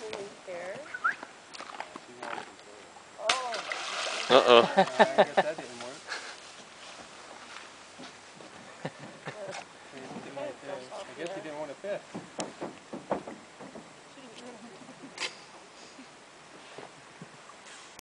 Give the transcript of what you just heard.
Uh-oh. I guess that didn't work. I guess he didn't want to fish.